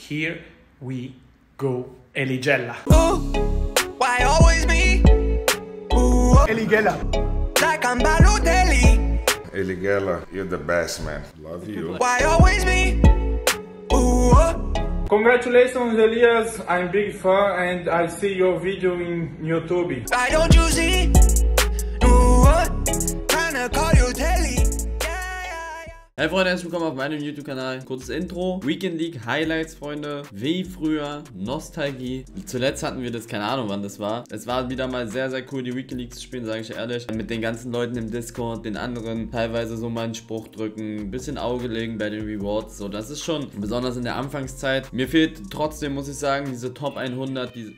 Here we go. Eligella. Why always me? Eligella. Like I'm Balotelli. Eligella, you're the best, man. Love you. Why always me? Congratulations, Elias. I'm big fan and I see your video in YouTube. Why don't you see? Tryna call you Telly. Hey Freunde, herzlich willkommen auf meinem YouTube-Kanal. Kurzes Intro. Weekend League Highlights, Freunde. Wie früher. Nostalgie. Zuletzt hatten wir das, keine Ahnung wann das war. Es war wieder mal sehr, sehr cool, die Weekend League zu spielen, sage ich ehrlich. Mit den ganzen Leuten im Discord, den anderen teilweise so mal einen Spruch drücken, ein bisschen Auge legen bei den Rewards. So, das ist schon, besonders in der Anfangszeit. Mir fehlt trotzdem, muss ich sagen, diese Top 100, diese...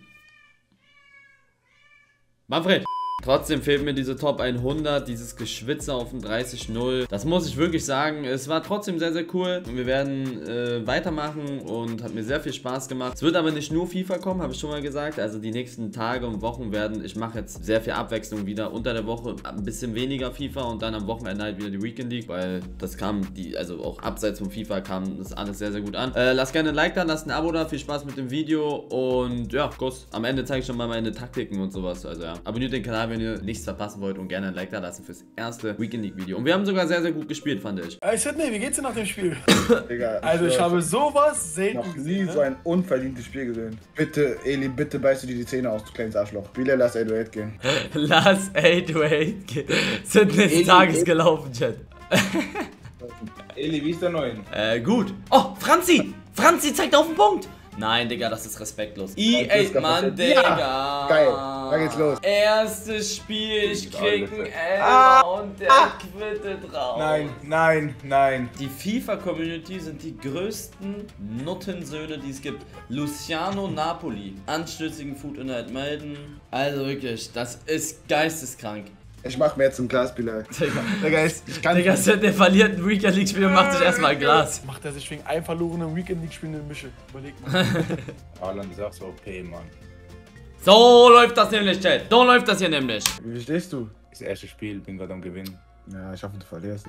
Manfred! Trotzdem fehlt mir diese Top 100, dieses Geschwitze auf dem 30-0. Das muss ich wirklich sagen. Es war trotzdem sehr, sehr cool. Und wir werden weitermachen und hat mir sehr viel Spaß gemacht. Es wird aber nicht nur FIFA kommen, habe ich schon mal gesagt. Also die nächsten Tage und Wochen werden, ich mache jetzt sehr viel Abwechslung wieder. Unter der Woche ein bisschen weniger FIFA und dann am Wochenende halt wieder die Weekend League. Weil das kam, also auch abseits von FIFA kam das alles sehr, sehr gut an. Lasst gerne ein Like da, lasst ein Abo da. Viel Spaß mit dem Video und ja, Kuss. Am Ende zeige ich schon mal meine Taktiken und sowas. Also ja, abonniert den Kanal, wenn ihr nichts verpassen wollt und gerne ein Like da lassen fürs erste Weekend League Video. Und wir haben sogar sehr, sehr gut gespielt, fand ich. Ey Sydney, wie geht's dir nach dem Spiel? Digga, Also ich habe sowas selten noch nie gesehen, so ein unverdientes Spiel gesehen. Bitte, Eli, bitte beißt du dir die Zähne aus, du kleines Arschloch. Spieler, lass 808 gehen. Lass 808 gehen. Sind des Tages gelaufen, Chat. Eli, wie ist der Neuen? Gut. Oh, Franzi! Franzi zeigt auf den Punkt! Nein, Digga, das ist respektlos. EA, Mann, Digga. Ja, geil, da geht's los. Erstes Spiel, ich krieg einen Elfer und der quittet raus. Nein, nein, nein. Die FIFA-Community sind die größten Nuttensöhne, die es gibt. Luciano Napoli. Anstößigen Food-Inhalt melden. Also wirklich, das ist geisteskrank. Ich mach mir jetzt einen Glasspieler. Digga, ich kann Digga, der verliert ein Weekend League Spiel und macht sich erstmal ein Glas. Macht er sich wegen einem verlorenen Weekend League Spiel eine Mische. Überleg mal. Alan, du sagst OP, Mann. So läuft das nämlich, Chat. So läuft das hier nämlich. Wie stehst du? Das erste Spiel, bin gerade am Gewinnen. Ja, ich hoffe, du verlierst.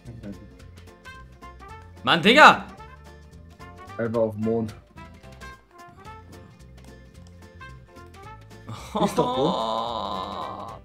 Mann, Digga. Einfach auf den Mond. Ist doch gut.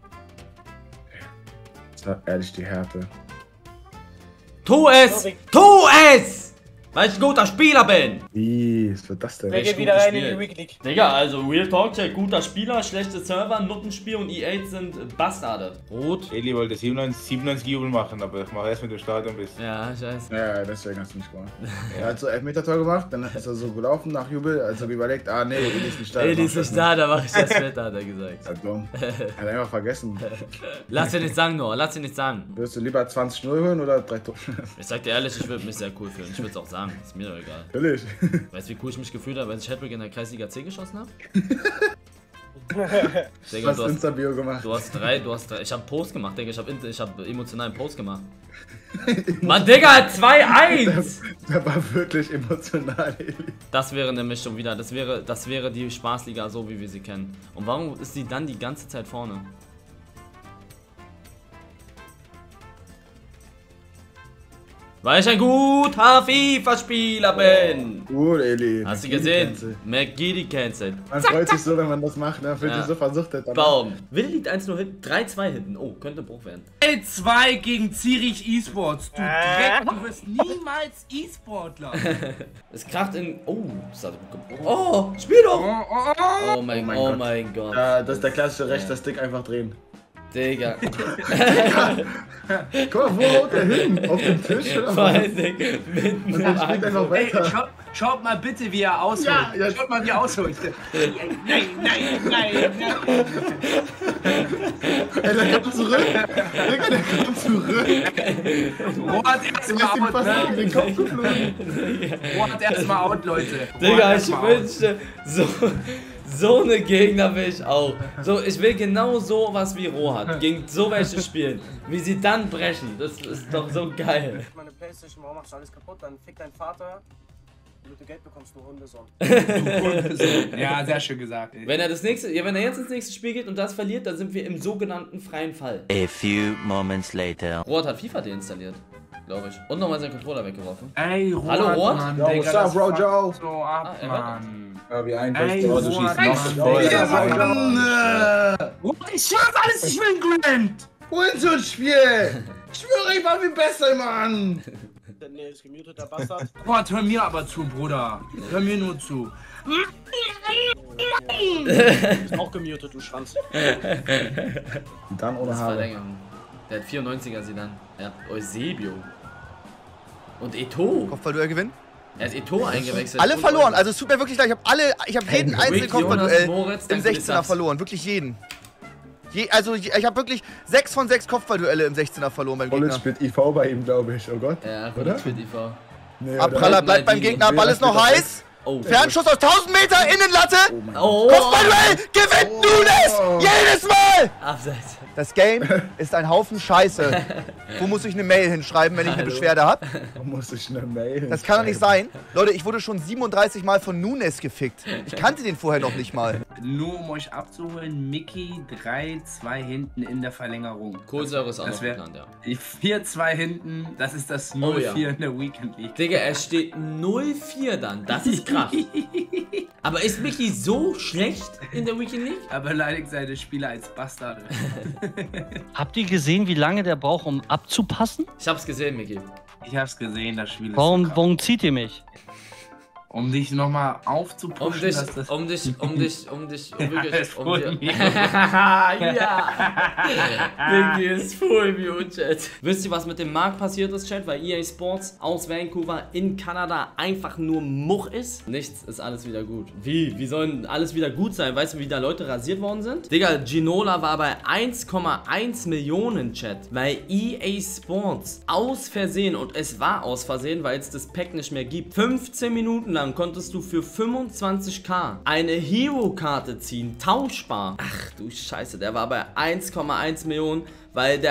Das war ehrlich die Härte. Tu es! Tu es! Weil ich ein guter Spieler bin! Wie, was wird das denn? Wer geht wieder rein in die Weekend League? Digga, also Real Talk Check, guter Spieler, schlechte Server, Nuttenspiel und E8 sind Bastarde. Rot. Eli wollte 97 Jubel machen, aber ich mache erst mit dem Stadion bis. Ja, scheiße. Ja, deswegen hast du nicht gemacht. Er hat so 11-Meter-Tor gemacht, dann ist er so gelaufen nach Jubel, als er überlegt, ah nee, Eli ist nicht da. Eli ist nicht da, da mach ich das mit, hat er gesagt. Ja, dumm. Er hat einfach vergessen. Lass dir nicht sagen, Noah, lass dir nicht sagen. Würdest du lieber 20-0 holen oder 3 Tore? Ich sag dir ehrlich, ich würde mich sehr cool fühlen. Ich würde es auch sagen, ist mir doch egal. Natürlich. Weißt du, wie cool ich mich gefühlt habe, als ich Hattrick in der Kreisliga C geschossen habe? Digga, Was hast Insta-Bio gemacht? Du hast drei, ich hab einen Post gemacht, Digga, ich hab emotionalen Post gemacht. Mann, Digga, 2-1! Der war wirklich emotional, Eli. Das wäre nämlich schon wieder, das wäre die Spaßliga so, wie wir sie kennen. Und warum ist sie dann die ganze Zeit vorne? Weil ich ein guter FIFA-Spieler bin! Gut, Eli. Hast du gesehen? McGiddy cancelled. Man freut sich so, wenn man das macht, ne? Fühlt sich so versuchtet. Baum. Will liegt 1-0 hinten, 3-2 hinten. Oh, könnte Bruch werden. 2 gegen Zürich E-Sports. Du Dreck, du wirst niemals E-Sportler. Es kracht in... Oh, das hat gut gebrochen. Oh, spiel doch! Oh mein Gott. Ja, das ist der klassische rechter Stick, einfach drehen. Digga. Guck mal, wo haut der hin? Auf dem Tisch oder Vor was? allen Dingen mitten Und im dann spielt einfach Ey, weiter. schaut mal bitte, wie er ausholt. Ja. Schaut mal, wie er ausholt. Nein. Ey, der kommt zurück. Digga, der kommt zurück. Ro hat erstmal out, fast gegen den Kopf geflogen. Ro hat erstmal out, Leute. Digga, ich wünschte, so eine Gegner will ich auch. So, ich will genau so was wie Rohat. Gegen so welche spielen. Wie sie dann brechen. Das ist doch so geil. Meine Playstation, warum machst du alles kaputt? Dann fick deinen Vater. Wenn du Geld bekommst, du Hundesohn. Ja, sehr schön gesagt. Ey. Wenn er jetzt ins nächste Spiel geht und das verliert, dann sind wir im sogenannten freien Fall. A few moments later. Rohat hat FIFA deinstalliert. glaube ich. Und nochmal seinen Controller weggeworfen. Ey, Rot, Hallo, Rot? Mann, Yo, Digga, what's up, das Bro, fuckt Joe? so ab, Mann. Ja, wie ein Ey, Tor zu Rot, schießen. Mann. Rot, ich schaff alles, ich will einen Grand. Wohin so ein Spiel? Ich schwöre, ich war viel besser, Mann. Nee, ist gemutet, der Bastard. Gott, hör mir aber zu, Bruder. Hör mir nur zu. Ist auch gemutet, du Schwanz. Dann ohne Das Haare. Verlängern. Der hat 94er sie dann. Er hat Eusebio. Und Eto'o. Kopfballduell gewinnen. Er ist Eto'o eingewechselt. Alle verloren, also es tut mir wirklich leid. Ich habe jeden einzelnen Rick, Kopfballduell Jonas, Moritz, im danke für die 16er Subs. verloren. Wirklich jeden. Ich habe wirklich 6 von 6 Kopfballduelle im 16er verloren beim College Gegner. spielt IV bei ihm, glaube ich. Oh Gott. Ja, Oder? für die V. Nee, Abpraller bleibt beim Gegner, Ball ist noch heiß. Oh. Fernschuss aus 1000 Meter, Innenlatte. Oh. Kopfballduell, gewinnt Nunes! Jedes Mal! Abseits. Das Game ist ein Haufen Scheiße. Wo muss ich eine Mail hinschreiben, wenn ich eine Beschwerde habe? Da muss ich eine Mail. Das kann doch nicht sein. Leute, ich wurde schon 37 Mal von Nunes gefickt. Ich kannte den vorher noch nicht mal. Nur um euch abzuholen, Mickey 3-2 hinten in der Verlängerung. Kohlensäure ist auch noch Das wär- geplant, ja. 4-2 hinten, das ist das 0-4 Oh ja. in der Weekend League. Digga, er steht 0-4 dann. Das ist krass. Aber ist Mickey so schlecht in der Weekend League? Er beleidigt seine Spieler als Bastarde. Habt ihr gesehen, wie lange der braucht, um abzupassen? Ich hab's gesehen, Mickey. Ich hab's gesehen, das Spiel ist Warum, so krass. warum zieht ihr mich? Um dich nochmal aufzupushen, dass das... Ja. Mickey ist full mute, Chat. Wisst ihr, was mit dem Markt passiert ist, Chat? Weil EA Sports aus Vancouver in Kanada einfach nur Much ist? Nichts ist alles wieder gut. Wie sollen alles wieder gut sein? Weißt du, wie da Leute rasiert worden sind? Digga, Ginola war bei 1,1 Millionen, Chat. Weil EA Sports aus Versehen, und es war aus Versehen, weil es das Pack nicht mehr gibt, 15 Minuten lang konntest du für 25k eine Hero-Karte ziehen, tauschbar. Ach du Scheiße, der war bei 1,1 Millionen, weil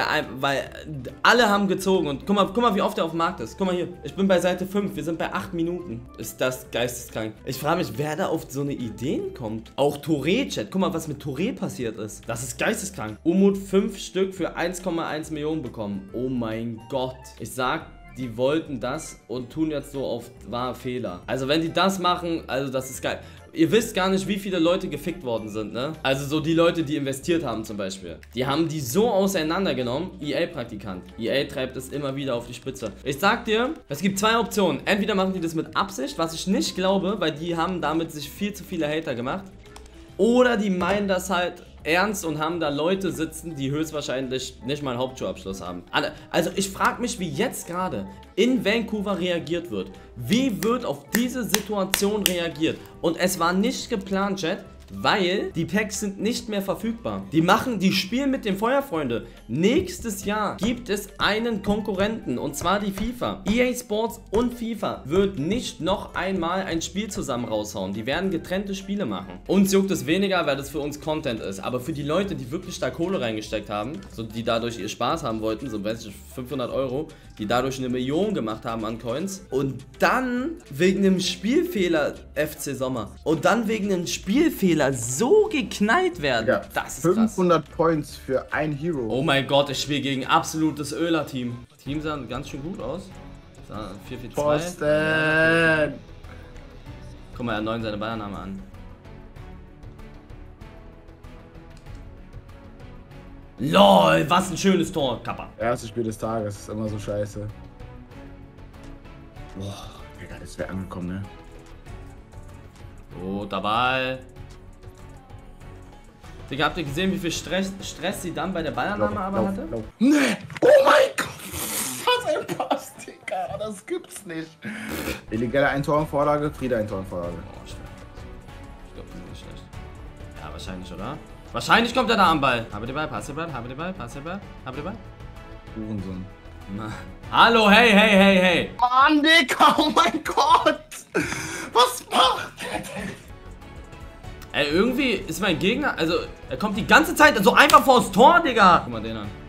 alle haben gezogen. Und guck mal, wie oft der auf dem Markt ist. Guck mal hier, ich bin bei Seite 5, wir sind bei 8 Minuten. Ist das geisteskrank. Ich frage mich, wer da auf so eine Ideen kommt. Auch Touré, Chat, guck mal, was mit Touré passiert ist. Das ist geisteskrank. Umut 5 Stück für 1,1 Millionen bekommen. Oh mein Gott. Ich sag, die wollten das und tun jetzt so auf war Fehler. Also wenn die das machen, also das ist geil. Ihr wisst gar nicht, wie viele Leute gefickt worden sind, ne? Also so die Leute, die investiert haben zum Beispiel. Die haben die so auseinandergenommen. EA-Praktikant. EA treibt es immer wieder auf die Spitze. Ich sag dir, es gibt zwei Optionen. Entweder machen die das mit Absicht, was ich nicht glaube, weil die haben damit sich viel zu viele Hater gemacht. Oder die meinen das halt ernst und haben da Leute sitzen, die höchstwahrscheinlich nicht mal einen Hauptschulabschluss haben. Also ich frage mich, wie jetzt gerade in Vancouver reagiert wird. Wie wird auf diese Situation reagiert? Und es war nicht geplant, Chat, weil die Packs sind nicht mehr verfügbar. Die spielen mit den Feuerfreunde. Nächstes Jahr gibt es einen Konkurrenten, und zwar die FIFA. EA Sports und FIFA wird nicht noch einmal ein Spiel zusammen raushauen. Die werden getrennte Spiele machen. Uns juckt es weniger, weil das für uns Content ist. Aber für die Leute, die wirklich da Kohle reingesteckt haben, so die dadurch ihr Spaß haben wollten, so weiß ich, 500 Euro, die dadurch 1 Million gemacht haben an Coins, und dann wegen einem Spielfehler FC Sommer und dann wegen einem Spielfehler so geknallt werden. Ja, das ist 500 krass. Points für ein Hero. Oh mein Gott, ich spiele gegen absolutes Öler-Team. Team sah ganz schön gut aus. 4-4-2. Posten. Guck mal, er hat 9 seine Ballannahme an. LOL, was ein schönes Tor, Kappa. Erstes Spiel des Tages, ist immer so scheiße. Boah, Digga, das wäre angekommen, ne? Oh, dabei. Digga, habt ihr gesehen, wie viel Stress sie dann bei der Ballannahme aber hatte? Nee! Oh mein Gott! Was ein Pass, Digga! Das gibt's nicht. Illegale Eintorenvorlage, Friede Eintorenvorlage. Oh, schwer. Ich glaube, das ist nicht schlecht. Ja, wahrscheinlich, oder? Wahrscheinlich kommt er da am Ball. Habe den Ball, pass den Ball, habe den Ball, pass den Ball, habe den Ball. Hurensohn. Hallo, hey, hey, hey, hey. Mann, Digga, oh mein Gott! Was macht der denn? Ey, irgendwie ist mein Gegner, also, er kommt die ganze Zeit so einfach vors Tor, Digga. Guck mal den an.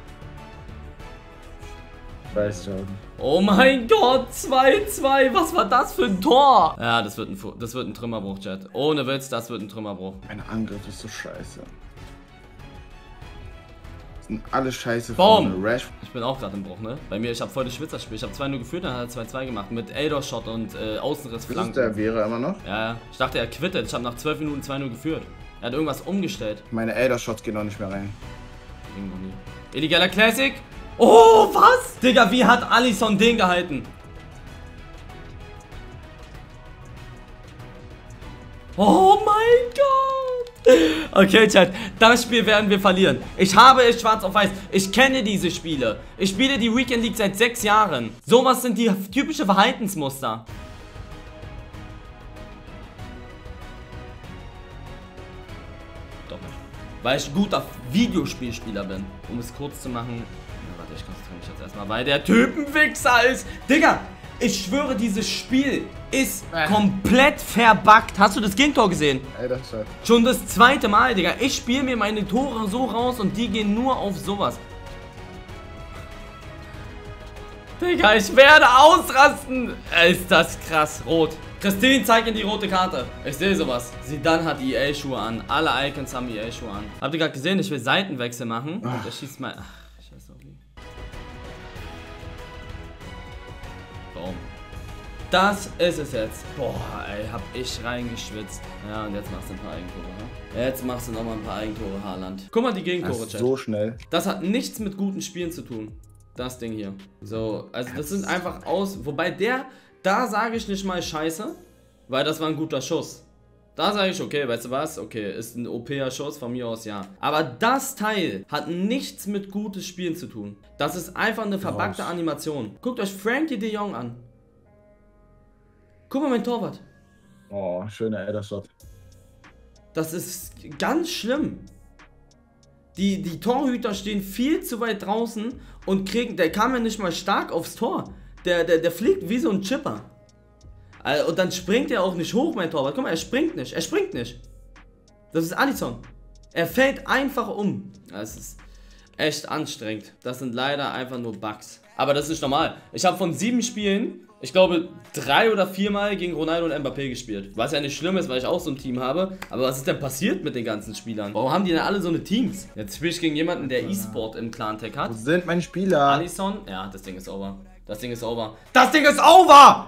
Weiß schon. Oh mein Gott, 2-2, was war das für ein Tor? Ja, das wird ein Trümmerbruch, Chat. Ohne Witz, das wird ein Trümmerbruch. Ein Angriff ist so scheiße. Pfosten, alles scheiße. Boom! Rash. Ich bin auch gerade im Bruch, ne? Bei mir, ich habe voll das Schwitzerspiel. Ich habe 2-0 geführt, dann hat er 2-2 gemacht. Mit Elder-Shot und Außenriss-Flanken. Der wäre immer noch? Ja. Ich dachte, er quittet. Ich habe nach 12 Minuten 2-0 geführt. Er hat irgendwas umgestellt. Meine Elder-Shots gehen noch nicht mehr rein. Ging noch nie. Illegaler Classic. Oh, was? Digga, wie hat Alisson den gehalten? Oh mein Gott. Okay, Chat. Das Spiel werden wir verlieren. Ich habe es schwarz auf weiß. Ich kenne diese Spiele. Ich spiele die Weekend League seit 6 Jahren. Sowas sind die typische Verhaltensmuster. Doch nicht. Weil ich ein guter Videospielspieler bin. Um es kurz zu machen. Na, warte, ich konzentriere mich jetzt erstmal, weil der Typ ein Wichser ist. Digga, ich schwöre, dieses Spiel ist komplett verbuggt. Hast du das Gegentor gesehen? Ey, das ist halt. Schon das 2. Mal, Digga. Ich spiele mir meine Tore so raus und die gehen nur auf sowas. Digga, ich werde ausrasten. Ist das krass. Rot. Christine, zeig in die rote Karte. Ich sehe sowas. Sie dann hat EA-Schuhe an. Alle Icons haben EA-Schuhe an. Habt ihr gerade gesehen? Ich will Seitenwechsel machen. Und er schießt mal. Ach, ich weiß auch wie. Boom. Das ist es jetzt. Boah, ey, hab ich reingeschwitzt. Ja, und jetzt machst du ein paar Eigentore, ne? Jetzt machst du nochmal ein paar Eigentore, Haaland. Guck mal die Gegentore, Chat. So schnell. Das hat nichts mit guten Spielen zu tun. Das Ding hier. So, also das sind einfach aus. Wobei da sage ich nicht mal Scheiße, weil das war ein guter Schuss. Da sage ich, okay, weißt du was? Okay, ist ein OP-Schuss, von mir aus ja. Aber das Teil hat nichts mit gutes Spielen zu tun. Das ist einfach eine verbuggte Animation. Guckt euch Frankie de Jong an. Guck mal, mein Torwart. Oh, schöner Elder-Shot. Das ist ganz schlimm. Die Torhüter stehen viel zu weit draußen und der kam ja nicht mal stark aufs Tor. Der fliegt wie so ein Chipper. Und dann springt er auch nicht hoch, mein Torwart. Guck mal, er springt nicht. Er springt nicht. Das ist Alisson. Er fällt einfach um. Das ist echt anstrengend. Das sind leider einfach nur Bugs. Aber das ist nicht normal. Ich habe von 7 Spielen, ich glaube 3 oder 4 Mal gegen Ronaldo und Mbappé gespielt. Was ja nicht schlimm ist, weil ich auch so ein Team habe. Aber was ist denn passiert mit den ganzen Spielern? Warum haben die denn alle so eine Teams? Jetzt spiele ich gegen jemanden, der E-Sport im Clan-Tech hat. Wo sind meine Spieler? Alisson. Ja, das Ding ist over. Das Ding ist over. Das Ding ist over!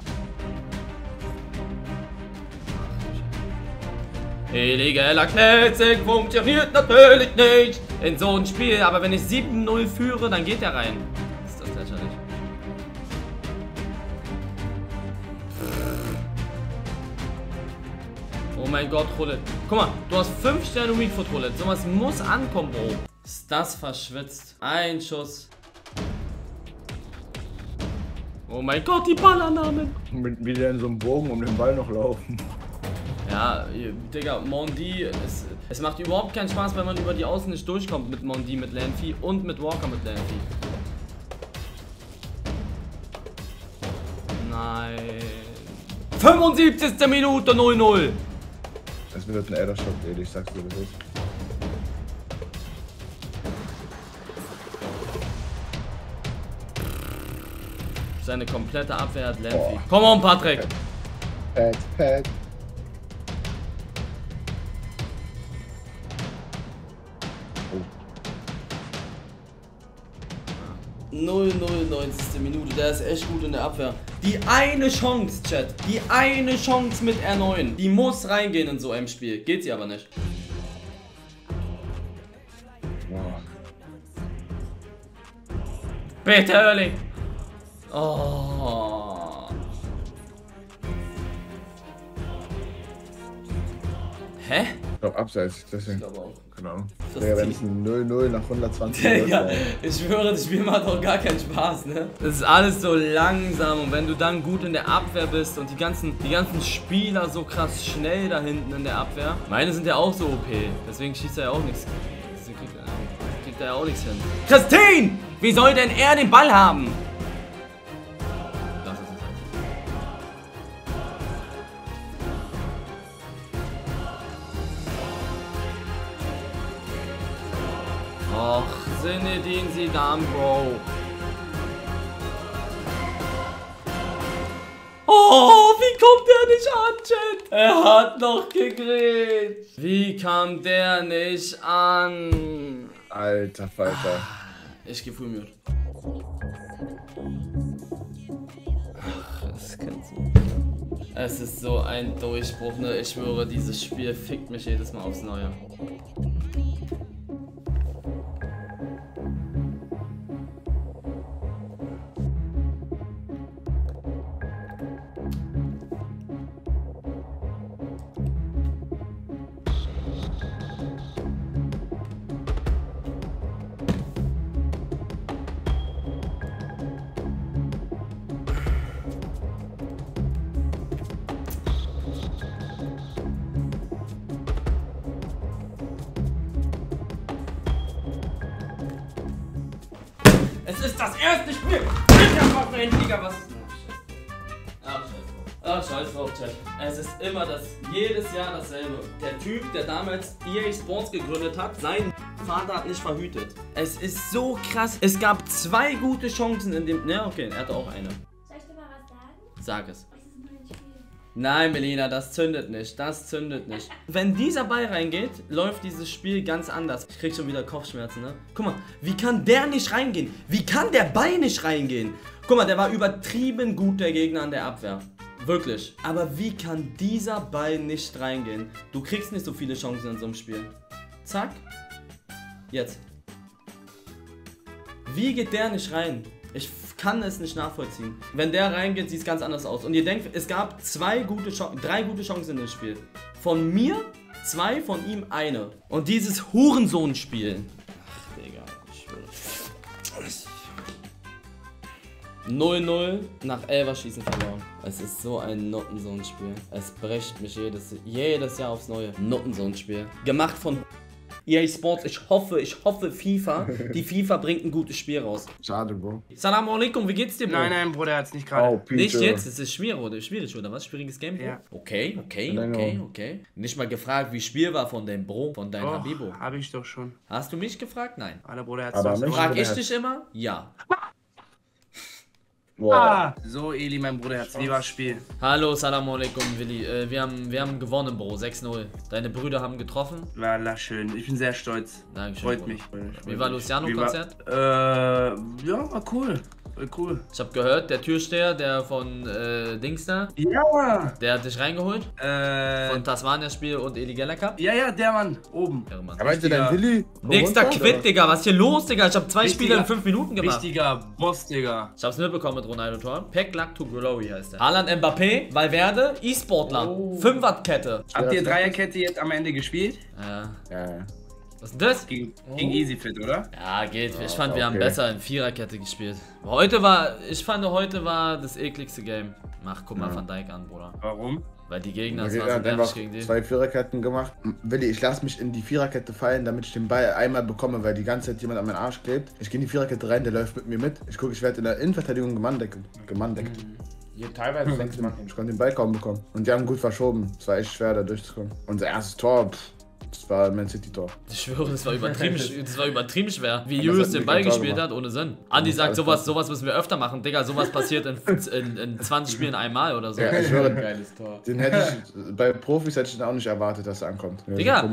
Illegaler Classic funktioniert natürlich nicht in so ein Spiel. Aber wenn ich 7-0 führe, dann geht der rein. Ist das lächerlich. Oh mein Gott, Roulette. Guck mal, du hast 5 Sterne Weakfoot Roulette. Sowas muss ankommen, Bro. Ist das verschwitzt? Ein Schuss. Oh mein Gott, die Ballanamen. Wieder in so einem Bogen um den Ball noch laufen. Ja, Digga, Mondi, es macht überhaupt keinen Spaß, wenn man über die Außen nicht durchkommt mit Mondi, mit Lanfi und mit Walker mit Lanfi. Nein. 75. Minute 0-0. Das wird ein Elder-Shot, ich sag's dir, das ist. Seine komplette Abwehr hat Lanfi. Komm on, Patrick. Pad. 0-0-90. Minute, der ist echt gut in der Abwehr. Die eine Chance, Chat, die eine Chance mit R9, die muss reingehen in so einem Spiel. Geht sie aber nicht. Bitte, Erling. Oh. Hä? Ich glaube abseits, deswegen. Ich glaube auch. Keine Ahnung. Digga, wenn es ein 0-0 nach 120 Digga, ich schwöre, das Spiel macht auch gar keinen Spaß, ne? Das ist alles so langsam und wenn du dann gut in der Abwehr bist und die ganzen Spieler so krass schnell da hinten in der Abwehr. Meine sind ja auch so OP, deswegen schießt er ja auch nichts. Deswegen kriegt er ja auch nichts hin. Christine! Wie soll denn er den Ball haben? Das ist es halt. Och, Zinedine Zidane, Bro. Oh, wie kommt der nicht an, Chat? Er hat noch gegrätscht. Wie kam der nicht an? Alter Falter. Ich geh Full Mute. Ach, das kannst du. Es ist so ein Durchbruch, ne? Ich schwöre, dieses Spiel fickt mich jedes Mal aufs Neue. Es ist das erste Spiel! Digga, was ist denn? Ach, scheiß drauf, Chat. Es ist immer das, jedes Jahr dasselbe. Der Typ, der damals EA Sports gegründet hat, sein Vater hat nicht verhütet. Es ist so krass. Es gab 2 gute Chancen in dem... Ne, okay, er hatte auch eine. Soll ich dir mal was sagen? Sag es. Es ist nur ein Spiel. Nein, Melina, das zündet nicht. Das zündet nicht. Wenn dieser Ball reingeht, läuft dieses Spiel ganz anders. Ich krieg schon wieder Kopfschmerzen, ne? Guck mal, wie kann der nicht reingehen? Wie kann der Ball nicht reingehen? Guck mal, der war übertrieben gut, der Gegner an der Abwehr. Wirklich. Aber wie kann dieser Ball nicht reingehen? Du kriegst nicht so viele Chancen in so einem Spiel. Zack. Jetzt. Wie geht der nicht rein? Ich kann es nicht nachvollziehen. Wenn der reingeht, sieht es ganz anders aus. Und ihr denkt, es gab 3 gute Chancen in dem Spiel. Von mir 2, von ihm eine. Und dieses Hurensohn-Spiel. Ach, Digga, ich schwöre. 0-0 nach 11er Schießen verloren. Es ist so ein Nuttensohn-Spiel. Es bricht mich jedes Jahr aufs Neue. Nuttensohn-Spiel. Gemacht von EA Sports. Ich hoffe, FIFA. Die FIFA bringt ein gutes Spiel raus. Schade, Bro. Salam alaikum, wie geht's dir, Bro? Nein, Bruder, er hat's nicht gerade. Oh, nicht jetzt? Es ist schwierig, oder was? Schwieriges Game, Bro? Ja. Okay. Nicht mal gefragt, wie Spiel war von deinem Bro, von deinem Habibo. Hab ich doch schon. Hast du mich gefragt? Nein. Alter, Bruder, er Aber hat's doch Frag ich dich immer? Ja. Boah. So, Eli, mein Bruderherz, wie war's Spiel? Hallo, Salam alaikum, Willi. Wir haben gewonnen, Bro. 6-0. Deine Brüder haben getroffen. Lala, schön. Ich bin sehr stolz. Dankeschön. Freut Bruder. mich. Wie war Luciano-Konzert? Ja, war cool. Cool. Ich hab gehört, der Türsteher, der von Dings da, Ja! der hat dich reingeholt. Von Tasmania-Spiel und Eli Geller Cup. Ja, der Mann. Oben. Ja, Mann. Aber meinst du dein Willi? Nächster Quit, Digga. Was ist hier los, Digga? Ich hab 2 Spiele in 5 Minuten gemacht. Richtiger Boss, Digga. Ich hab's mitbekommen mit Ronaldo-Tor. Pack Luck to Glory heißt der. Haaland, Mbappé, Valverde, E-Sportler. 5er-Kette. Habt ihr Dreierkette jetzt am Ende gespielt? Ja. Was ist denn das? Gegen EasyFit, oder? Ja, geht. Ich fand, wir haben besser in 4er-Kette gespielt. Ich fand, heute war das ekligste Game. Mach, guck mal Van Dijk an, Bruder. Warum? Weil die Gegner, Der das war so hat nervig gegen die. 2 Viererketten gemacht. Willi, ich lasse mich in die Viererkette fallen, damit ich den Ball einmal bekomme, weil die ganze Zeit jemand an meinen Arsch klebt. Ich gehe in die Viererkette rein, der läuft mit mir mit. Ich gucke, ich werde in der Innenverteidigung gemandeckt. Hier teilweise 6 Mann. Ich konnte den Ball kaum bekommen. Und die haben gut verschoben. Es war echt schwer, da durchzukommen. Unser erstes Tor, das war ein Man City Tor. Ich schwöre, das war übertrieben schwer. Wie Julius den Ball gespielt hat, ohne Sinn. Andi sagt, sowas müssen wir öfter machen. Digga, sowas passiert in 20 Spielen einmal oder so. Ja, ich schwöre, Geiles Tor. den hätte ich, bei Profis hätte ich den auch nicht erwartet, dass er ankommt. Digga,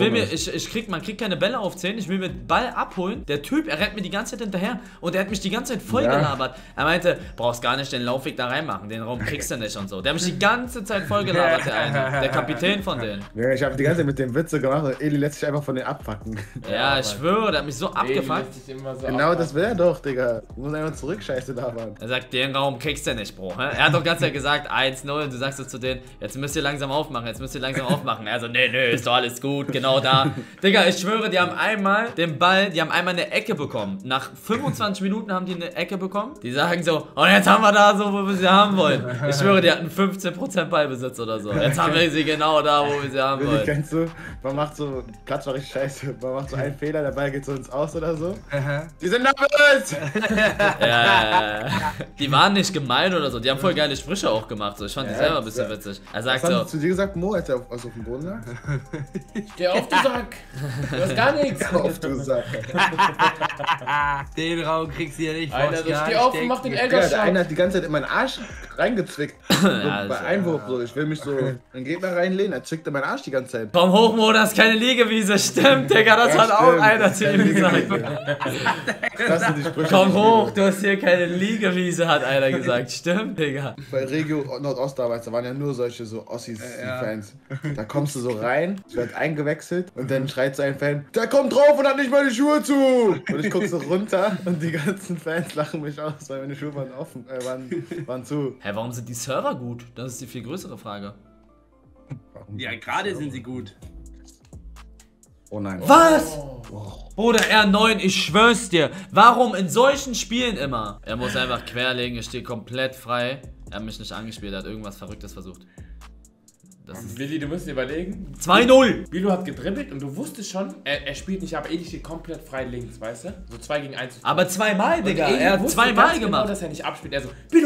man kriegt keine Bälle auf 10, ich will mir den Ball abholen. Der Typ, er rennt mir die ganze Zeit hinterher und er hat mich die ganze Zeit voll gelabert. Er meinte, brauchst gar nicht den Laufweg da reinmachen, den Raum kriegst du nicht und so. Der hat mich die ganze Zeit voll gelabert, der Kapitän von denen. Ja, ich habe die ganze Zeit mit dem Witze gemacht und Eli lässt sich einfach von den abpacken. Ja, ich schwöre, der hat mich so abgefuckt. Genau das wäre doch, Digga. Du musst einfach zurück, Scheiße labern. Er sagt, den Raum kriegst du nicht, Bro. Er hat doch ganz Zeit gesagt, 1-0, du sagst so zu denen, jetzt müsst ihr langsam aufmachen, Er so, nee, ist doch alles gut, genau da. Digga, ich schwöre, die haben einmal den Ball, die haben einmal eine Ecke bekommen. Nach 25 Minuten haben die eine Ecke bekommen. Die sagen so, und jetzt haben wir da so, wo wir sie haben wollen. Ich schwöre, die hatten 15% Ballbesitz oder so. Jetzt haben wir sie genau da, wo wir sie haben wollen. Kennst du, man macht so, Platz war richtig scheiße, man macht so einen Fehler, der Ball geht so ins Aus oder so. Die sind nervös! Ja. Die waren nicht gemein oder so, die haben voll geile Sprüche auch gemacht. So. Ich fand die selber ein bisschen witzig. Er sagt Was so. hast du zu dir gesagt, Mo, als er auf dem Boden lag? Geh auf, du Sack! Du hast gar nichts! Auf, du Sack! Den Raum kriegst du ja nicht. Alter, steh auf und mach den Eltern. Der eine hat die ganze Zeit in meinen Arsch reingezwickt. So, bei Einwurf so. Ich will mich so in den Gegner reinlehnen, er zwickt in meinen Arsch die ganze Zeit. Komm hoch, Mo, das ist keine Liegewiese. Stimmt, Digga, das hat auch einer zu ihm gesagt. Komm hoch, du hast hier keine Liegewiese, hat einer gesagt. Stimmt, Digga. Bei Regio Nordost damals, da waren ja nur solche so Ossis-Fans. Da kommst du so rein, es wird eingewechselt und dann schreit so ein Fan, der kommt drauf und hat nicht mal die Schuhe zu. Und ich guck so runter und die ganzen Fans lachen mich aus, weil meine Schuhe waren offen, waren zu. Hä, warum sind die Server gut? Das ist die viel größere Frage. Ja, gerade sind sie gut. Oh nein. Was? Bruder, R9, ich schwör's dir. Warum in solchen Spielen immer? Er muss einfach querlegen, er steht komplett frei. Er hat mich nicht angespielt, er hat irgendwas Verrücktes versucht. Das ist Willi, du musst dir überlegen. 2-0! Billo hat gedribbelt und du wusstest schon, er spielt nicht, aber Eli steht komplett frei links, weißt du? So 2 gegen 1. Aber zweimal, Digga. Er hat zweimal gemacht. Genau, dass er nicht abspielt. Er so, Billo.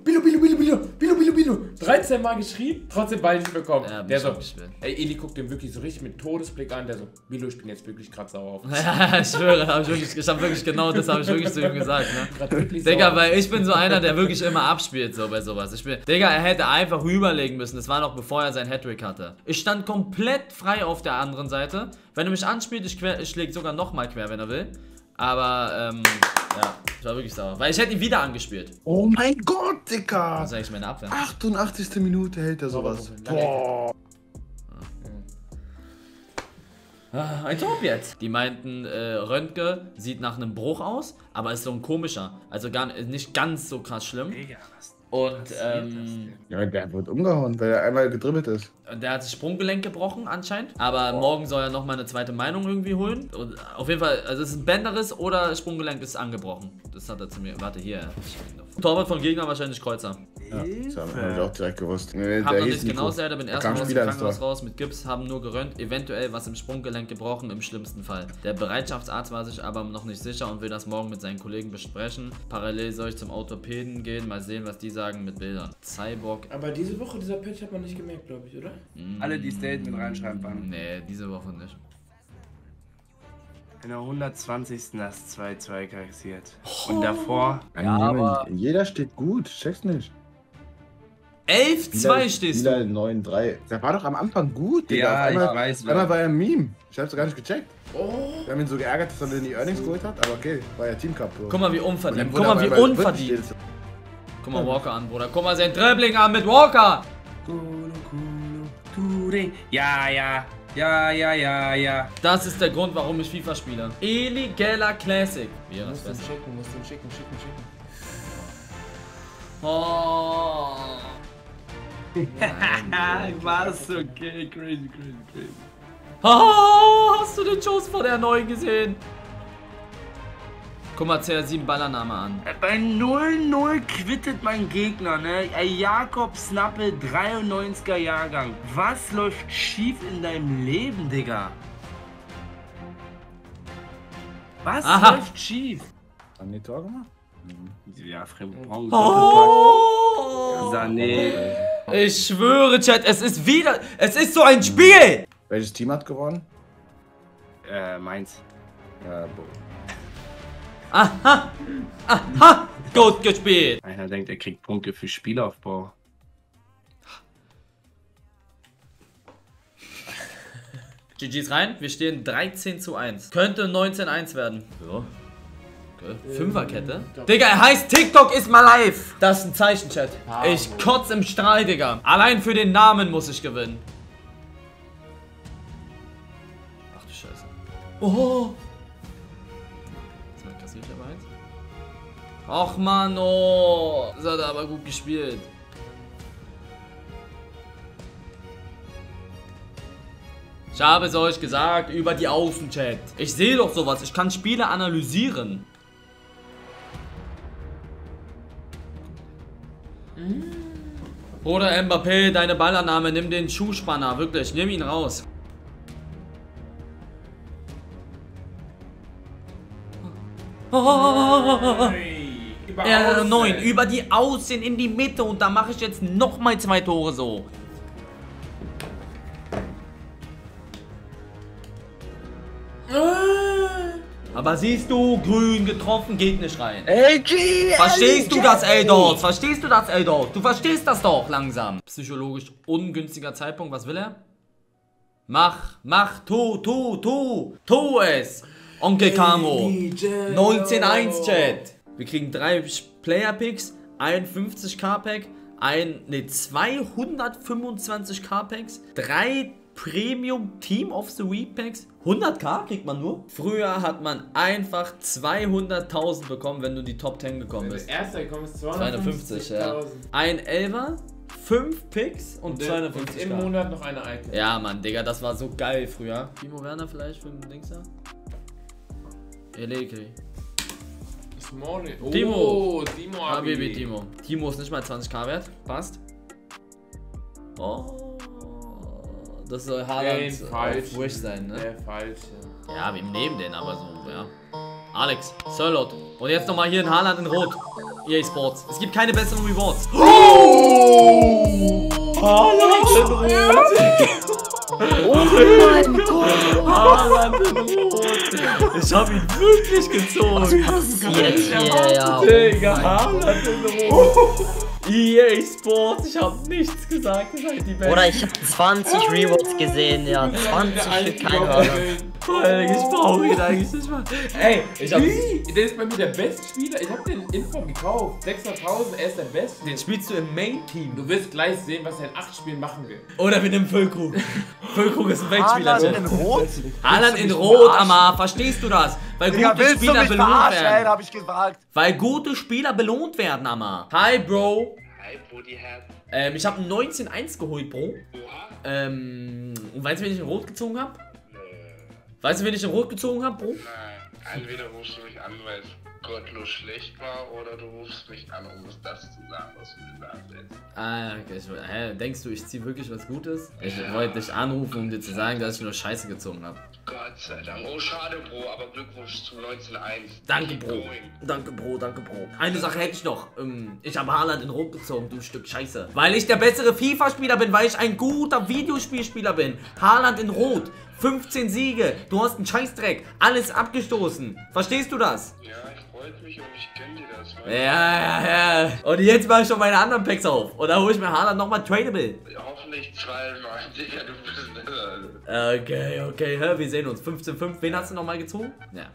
13 Mal geschrien, trotzdem Ball nicht bekommen. Ja, der so, ey, Eli guckt den wirklich so richtig mit Todesblick an. Der so, Billo, ich bin jetzt wirklich gerade sauer auf. Ja, ich schwöre, ich hab wirklich genau das habe ich wirklich zu ihm gesagt, ne? Digga, weil ich bin so einer, der wirklich immer abspielt, so bei sowas. Digga, er hätte einfach rüberlegen müssen. Das war noch bevor er sein Hattrick hatte. Ich stand komplett frei auf der anderen Seite. Wenn er mich anspielt, ich leg sogar nochmal quer, wenn er will. Aber, ja, ich war wirklich sauer. Weil ich hätte ihn wieder angespielt. Oh mein Gott, Digga! Das ist eigentlich meine Abwehr. 88. Minute hält er sowas. Boah. Ein Top jetzt. Die meinten, Röntge sieht nach einem Bruch aus, aber ist so ein komischer. Also nicht ganz so krass schlimm. Und, ja, der wird umgehauen, weil er einmal gedribbelt ist. Der hat das Sprunggelenk gebrochen anscheinend, aber morgen soll er nochmal eine zweite Meinung irgendwie holen. Und auf jeden Fall, also es ist ein Bänderriss oder das Sprunggelenk ist angebrochen. Das hat er zu mir, warte hier. Torwart vom Gegner wahrscheinlich Kreuzer. Ja, das habe ich auch direkt gewusst. Hab noch nicht genau gesagt, bin erstmal aus dem Krankenhaus raus mit Gips, haben nur gerönt, eventuell was im Sprunggelenk gebrochen, im schlimmsten Fall. Der Bereitschaftsarzt war sich aber noch nicht sicher und will das morgen mit seinen Kollegen besprechen. Parallel soll ich zum Orthopäden gehen, mal sehen, was die sagen mit Bildern. Cyborg. Aber diese Woche, dieser Patch hat man nicht gemerkt, glaube ich, oder? Alle, die Statement reinschreiben, waren. Nee, diese Woche nicht. In der 120. hast 2-2 kassiert. Und davor. Ja, aber jeder steht gut, check's nicht. 11-2 stehst du. 9-3. Der war doch am Anfang gut, Digga. Ja, einmal, ich weiß. Einmal war er ein Meme. Ich hab's gar nicht gecheckt. Wir haben ihn so geärgert, dass er die Earnings geholt hat, aber okay, war ja Team Cup. Bro. Guck mal, wie unverdient. Guck mal, wie unverdient. Guck mal Walker an, Bruder. Guck mal sein Dribbling an mit Walker. Ja. Das ist der Grund, warum ich FIFA spiele. Eli Geller Classic. Wie er das Musst den schicken. Oh. Was? Okay, crazy. Oh, hast du den Schuss von der Neuen gesehen? Guck mal, CR7 Ballername an. Bei 0-0 quittet mein Gegner, ne? Jakob Snappe, 93er Jahrgang. Was läuft schief in deinem Leben, Digga? Was läuft schief? Haben die Tor gemacht? Ja, Fremdbraun. Oh. Sané. Ich schwöre, Chat, es ist so ein Spiel! Welches Team hat gewonnen? Mainz. Ja, Bo. Aha! Gut gespielt! Einer denkt, er kriegt Punkte für Spielaufbau. GG's rein, wir stehen 13:1. Könnte 19:1 werden. Ja. Okay. Fünferkette? Digga, er heißt TikTok ist mal live! Das ist ein Zeichen, Chat. Ich kotz im Strahl, Digga. Allein für den Namen muss ich gewinnen. Ach du Scheiße. Oh! Och Mann, oh. Das hat er aber gut gespielt. Ich habe es euch gesagt, über die Außenchat. Ich sehe doch sowas, ich kann Spiele analysieren. Bruder Mbappé, deine Ballannahme, nimm den Schuhspanner, wirklich, nimm ihn raus. Oh. R9 über die Außen in die Mitte und da mache ich jetzt nochmal 2 Tore so. Aber siehst du, grün getroffen, geht nicht rein. Verstehst du das, Eldorf? Verstehst du das, Eldorf? Du verstehst das doch langsam. Psychologisch ungünstiger Zeitpunkt, was will er? Tu es! Onkel Camo! 19-1 Chat! Wir kriegen 3 Player-Picks, ein 50k-Pack, 225k-Packs, 3 Premium Team of the Week Packs. 100k kriegt man nur. Früher hat man einfach 200.000 bekommen, wenn du die Top 10 gekommen bist. Der erste gekommen ist 250, ja. Ein 11er, 5 Picks und 250k. Im Monat noch eine Icon. Ja, Mann, Digga, das war so geil früher. Timo Werner vielleicht für den Dings da? Elegri. Oh, Timo! Timo Habibi, Timo. Timo ist nicht mal 20k wert. Passt. Oh. Das soll Haaland auf Wish sein, ne? Der falsche. Ja, wir nehmen den aber so, ja. Alex, Sirlot. Und jetzt nochmal hier in Haaland in Rot. EA Sports. Es gibt keine besseren Rewards. Oh! Haaland in Rot! Oh mein Gott! Haaland in Rot! Ich hab ihn wirklich gezogen! Digga, Haaland in Rot! EA Sports, ich hab nichts gesagt, ihr seid die Besten. Oder ich hab 20 Rewards gesehen, ja. 20 Stück, kein Haaland. Ich brauche ihn eigentlich nicht mal. Ey, ich hab... Der ist bei mir der beste Spieler. Ich hab den Inform gekauft. 600.000, er ist der Beste. Den spielst du im Main-Team. Du wirst gleich sehen, was er in 8 Spielen machen will. Oder mit dem Füllkrug. Füllkrug ist ein Weltspieler. Haaland in Rot? Haaland in Rot, Amar. Verstehst du das? Weil gute Spieler belohnt werden. Hab ich gesagt. Weil gute Spieler belohnt werden, Amar. Hi, Bro. Hi, Bodyhead. Ich hab einen 19-1 geholt, Bro. Und weißt du, wen ich in Rot gezogen hab? Weißt du, wen ich in Rot gezogen hab, Bro? Nein, entweder rufst du mich an, weil es gottlos schlecht war, oder du rufst mich an, um das zu sagen, was du gesagt hast. Ah, okay. Denkst du, ich zieh wirklich was Gutes? Ich wollte dich anrufen, um dir zu sagen, dass ich nur Scheiße gezogen hab. Gott sei Dank. Oh, schade, Bro, aber Glückwunsch zum 19-1. Danke, Bro. Danke, Bro, danke, Bro. Eine Sache hätte ich noch. Ich habe Haaland in Rot gezogen, du Stück Scheiße. Weil ich der bessere FIFA-Spieler bin, weil ich ein guter Videospielspieler bin. Haaland in Rot. 15 Siege. Du hast einen Scheißdreck. Alles abgestoßen. Verstehst du das? Ja, ich freut mich und ich gönn dir das. Ja. Und jetzt mache ich schon meine anderen Packs auf. Und dann hole ich mir Haaland nochmal tradable. Hoffentlich zweimal. Digga, du bist... Okay. Wir sehen uns. 15-5. Wen hast du nochmal gezogen? Ja.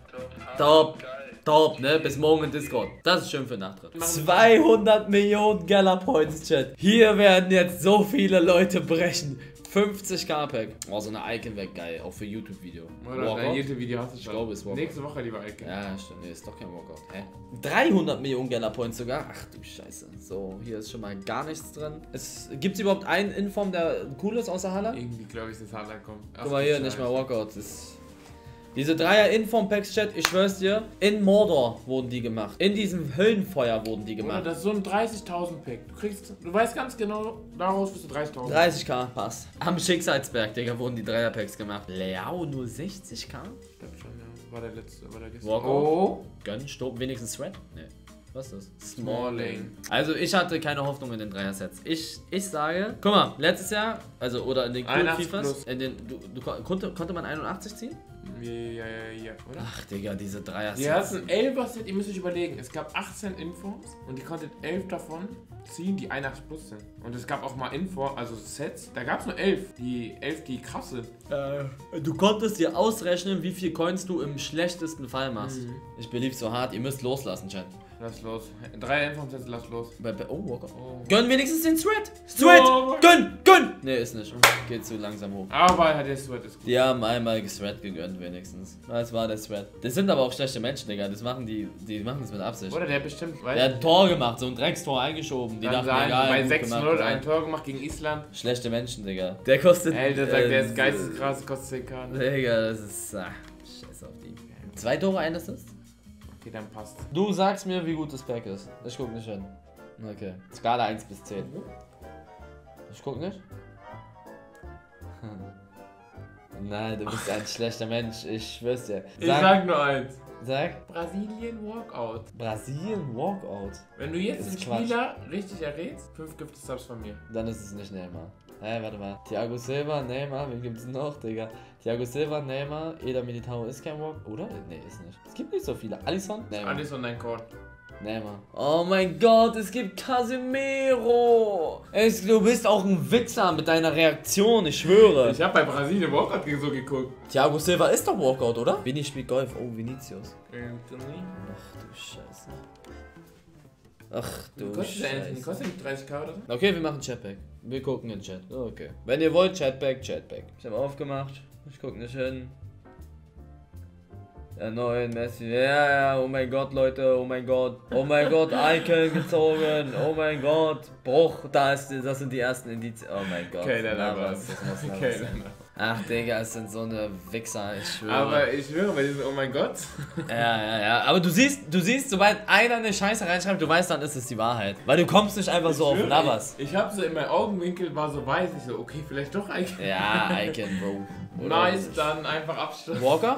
Top, ne? Bis morgen in Discord. Das ist schön für Nachtritt. 200 Millionen Gala Points, Chat. Hier werden jetzt so viele Leute brechen. 50k Pack. Oh, so eine Icon weg, geil. Auch für YouTube-Video. Oder dein YouTube-Video hast du schon. Ich glaube, es war nächste Woche lieber Icon. Ja, stimmt. Nee, ist doch kein Walkout. Hä? 300 Millionen Gala Points sogar? Ach du Scheiße. So, hier ist schon mal gar nichts drin. Gibt es überhaupt einen Inform, der cool ist außer Haaland? Irgendwie glaube ich, dass Haaland kommt. Guck mal hier, nicht mal Walkout. Diese 3er Inform-Packs, Chat, ich schwör's dir, in Mordor wurden die gemacht. In diesem Höllenfeuer wurden die gemacht. Oder das ist so ein 30.000 Pack. Du weißt ganz genau, daraus wirst du 30.000. 30k, passt. Am Schicksalsberg, Digga, wurden die 3er-Packs gemacht. Leao nur 60k? Ich glaub schon, ja. War der letzte, war der gestern. Walkout. Oh. Gönn, Stopp, wenigstens Thread? Nee. Was ist das? Smalling. Also ich hatte keine Hoffnung in den 3er-Sets. Ich sage, guck mal, letztes Jahr, also oder in den coolen FIFAs, in den, konnte man 81 ziehen? Ja, oder? Ach, Digga, diese 3er-Sets. Die hatten 11er-Set, ihr müsst euch überlegen, es gab 18 Informs und die konntet 11 davon ziehen, die 81 plus sind. Und es gab auch mal also Sets, da gab es nur 11. Die 11, die krass sind. Du konntest dir ausrechnen, wie viel Coins du im schlechtesten Fall machst. Ich believe so hart, ihr müsst loslassen, Chat. Lass los. 3 Informs, lass los. Walkout. Gönn wenigstens den Thread! Gönn! Ne, ist nicht. Geht zu langsam hoch. Aber der Thread ist gut. Die haben einmal Thread gegönnt wenigstens. Das war der Thread. Das sind aber auch schlechte Menschen, Digga. Das machen die machen das mit Absicht. Oder der bestimmt, der hat ein Tor gemacht, so ein Dreckstor eingeschoben. Die dachten, egal, bei 6-0 ein Tor gemacht gegen Island. Schlechte Menschen, Digga. Der kostet... Ey, der sagt, der ist geisteskrass, kostet 10k. Ne? Digga, das ist... Scheiß auf die. 2 Tore, ein Assist? Okay, dann passt. Du sagst mir, wie gut das Pack ist. Ich guck nicht hin. Okay. Skala 1 bis 10. Ich guck nicht. Nein, du bist ein schlechter Mensch. Ich schwör's dir. Ich sag nur eins. Sag. Brasilien Walkout. Brasilien Walkout? Wenn du jetzt den Spieler richtig errätst, 5 Gift-Subs von mir. Dann ist es nicht Neymar. Hey, warte mal. Thiago Silva, Neymar, wen gibt's noch, Digga? Thiago Silva, Neymar, Eder Militao ist kein Walk, oder? Nee, ist nicht. Es gibt nicht so viele. Alisson? Neymar. Alisson, dein Code. Neymar. Oh mein Gott, es gibt Casemiro. Du bist auch ein Wichser mit deiner Reaktion, ich schwöre. Ich hab bei Brasilien Walkout so geguckt. Thiago Silva ist doch Walkout, oder? Vini spielt Golf. Oh, Vinicius. Anthony. Ach du Scheiße. Ach du Scheiße. Scheiße. Kostet 30k oder so? Okay, wir machen Chatback. Wir gucken in Chat. Okay. Wenn ihr wollt, Chatback. Ich habe aufgemacht. Ich guck nicht hin. Der neuen Messi. Ja, oh mein Gott, Leute. Oh mein Gott. Oh mein Gott, Icon gezogen. Oh mein Gott. Bruch. Das sind die ersten Indizien. Oh mein Gott. Okay, dann das muss okay, sein. Ach, Digga, es sind so eine Wichser, ich schwöre. Aber ich schwöre, bei diesem Oh mein Gott. Ja. Aber du siehst, sobald einer eine Scheiße reinschreibt, du weißt, dann ist es die Wahrheit. Weil du kommst nicht einfach so auf Navas. Ich hab so in meinem Augenwinkel war so weiß, ich so, okay, vielleicht doch Icon. Ja, Icon, Bro. Nice, dann einfach Abschluss. Walker?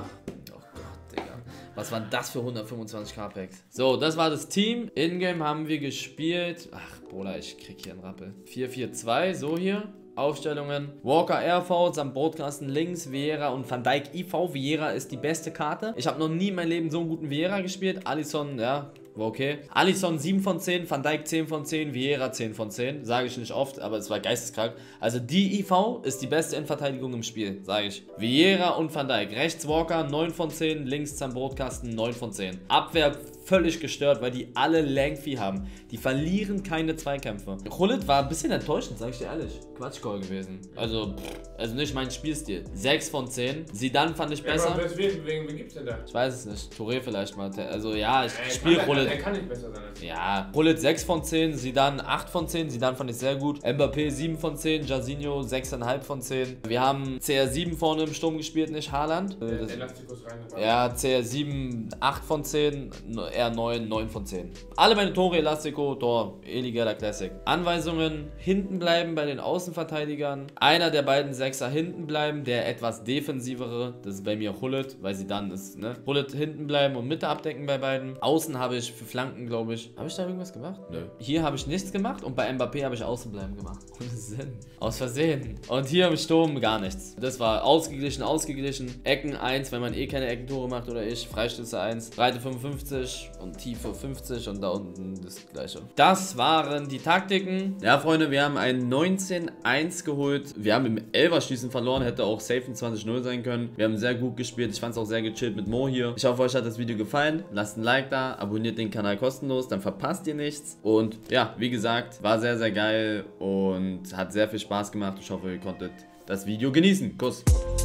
Was waren das für 125k Packs? So, das war das Team. In-game haben wir gespielt. Ach, Bruder, ich krieg hier einen Rappel. 4-4-2, so hier. Aufstellungen. Walker RV, am Broadcasten links, Vieira und Van Dijk IV. Vieira ist die beste Karte. Ich habe noch nie in meinem Leben so einen guten Vieira gespielt. Alisson, ja, war okay. Alisson 7 von 10, Van Dijk 10 von 10, Vieira 10 von 10. Sage ich nicht oft, aber es war geisteskrank. Also die IV ist die beste Innenverteidigung im Spiel, sage ich. Vieira und Van Dijk. Rechts Walker 9 von 10, links am Broadcasten 9 von 10. Abwehr völlig gestört, weil die alle Lengthy haben. Die verlieren keine Zweikämpfe. Gullit war ein bisschen enttäuschend, sag ich dir ehrlich. Quatschcall gewesen. Also nicht mein Spielstil. 6 von 10. Zidane fand ich besser. Aber wen gibt's denn da? Ich weiß es nicht. Touré vielleicht mal. Also ja, ich spiele Gullit. Er kann nicht besser sein als ich. Ja, Gullit 6 von 10, Zidane 8 von 10. Zidane fand ich sehr gut. Mbappé 7 von 10, Jairzinho 6,5 von 10. Wir haben CR7 vorne im Sturm gespielt, nicht Haaland. Ja, CR7 8 von 10. R9, 9 von 10. Alle meine Tore, Elastico, Tor, Eligella Classic. Anweisungen, hinten bleiben bei den Außenverteidigern. Einer der beiden Sechser hinten bleiben, der etwas defensivere, das ist bei mir Gullit, weil sie dann ist, ne? Gullit hinten bleiben und Mitte abdecken bei beiden. Außen habe ich für Flanken, glaube ich. Habe ich da irgendwas gemacht? Nö. Hier habe ich nichts gemacht und bei Mbappé habe ich außen bleiben gemacht. Ohne Sinn. Aus Versehen. Und hier im Sturm gar nichts. Das war ausgeglichen. Ecken 1, wenn man eh keine Eckentore macht oder ich. Freistöße 1. Breite 55 und Tiefe 50 und da unten das gleiche. Das waren die Taktiken. Ja, Freunde, wir haben ein 19-1 geholt. Wir haben im Elferschießen verloren, hätte auch safe ein 20-0 sein können. Wir haben sehr gut gespielt. Ich fand es auch sehr gechillt mit Mo hier. Ich hoffe, euch hat das Video gefallen. Lasst ein Like da, abonniert den Kanal kostenlos, dann verpasst ihr nichts. Und ja, wie gesagt, war sehr, sehr geil und hat sehr viel Spaß gemacht. Ich hoffe, ihr konntet das Video genießen. Kuss.